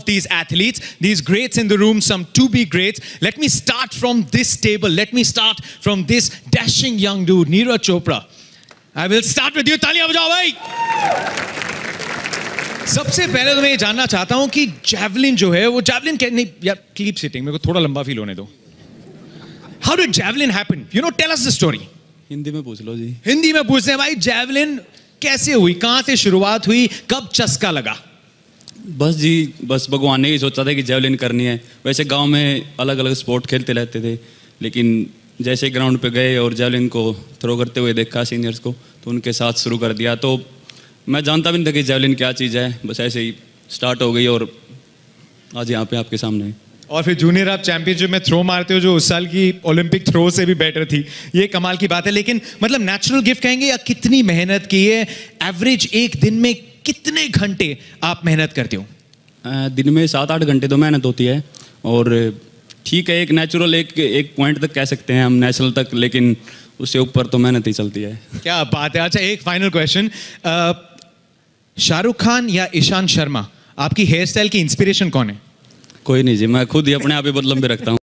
these athletes, these greats in the room, some to be greats. Let me start from this table. Let me start from this dashing young dude, Neeraj Chopra. I will start with you. तालियां बजाओ भाई. सबसे पहले तो मैं ये जानना चाहता हूं कि javelin जो है वो javelin नहीं यार keep sitting, मेरे को थोड़ा लंबा फील होने दो. How did javelin happen? You know, tell us the story. Hindi में पूछ लो जी. हिंदी में पूछते हैं भाई, javelin कैसे हुई, कहां से शुरुआत हुई, कब चस्का लगा? बस जी, बस भगवान ने ही सोचा था कि जेवलिन करनी है. वैसे गांव में अलग अलग स्पोर्ट खेलते रहते थे, लेकिन जैसे ग्राउंड पे गए और जेवलिन को थ्रो करते हुए देखा सीनियर्स को, तो उनके साथ शुरू कर दिया. तो मैं जानता भी नहीं था कि जेवलिन क्या चीज़ है, बस ऐसे ही स्टार्ट हो गई और आज यहाँ पे आपके सामने है. और फिर जूनियर आप चैंपियनशिप में थ्रो मारते हो जो उस साल की ओलंपिक थ्रो से भी बेटर थी. ये कमाल की बात है. लेकिन मतलब नेचुरल गिफ्ट कहेंगे या कितनी मेहनत की है? एवरेज एक दिन में कितने घंटे आप मेहनत करते हो? दिन में 7-8 घंटे तो मेहनत होती है. और ठीक है, एक नेचुरल एक पॉइंट तक कह सकते हैं हम, नेशनल तक, लेकिन उससे ऊपर तो मेहनत ही चलती है. क्या बात है. अच्छा, एक फाइनल क्वेश्चन. शाहरुख खान या ईशांत शर्मा, आपकी हेयर स्टाइल की इंस्पिरेशन कौन है? कोई नहीं जी, मैं खुद ही अपने आप ही बहुत लंबे रखता हूँ.